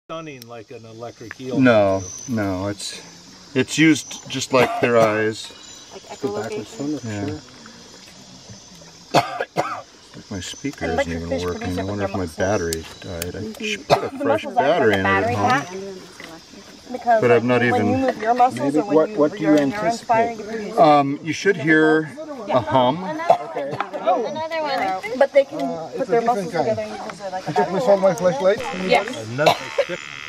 stunning like an electric eel. No, no, it's used just like their eyes. Like echolocation? Yeah. My speaker isn't even working. I wonder if my battery died. I should put a fresh battery in it at home. Because but I'm not when even. you move your muscles, or when what do you anticipate? You should hear a hum. Okay. Oh, another one. But they can put their muscles together and use it like a Check my flashlight. Yes. Another